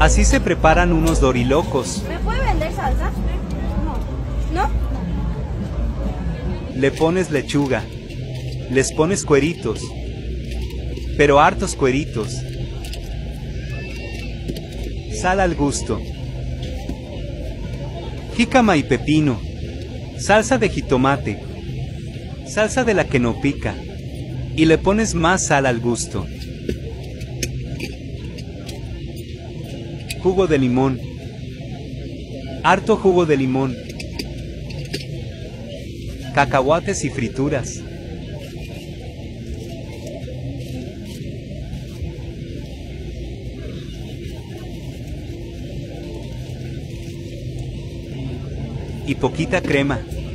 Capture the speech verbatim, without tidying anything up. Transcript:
Así se preparan unos dorilocos. ¿Me puede vender salsa? No. ¿No? Le pones lechuga. Les pones cueritos. Pero hartos cueritos. Sal al gusto. Jícama y pepino. Salsa de jitomate. Salsa de la que no pica. Y le pones más sal al gusto. Jugo de limón. Harto jugo de limón. Cacahuates y frituras. Y poquita crema.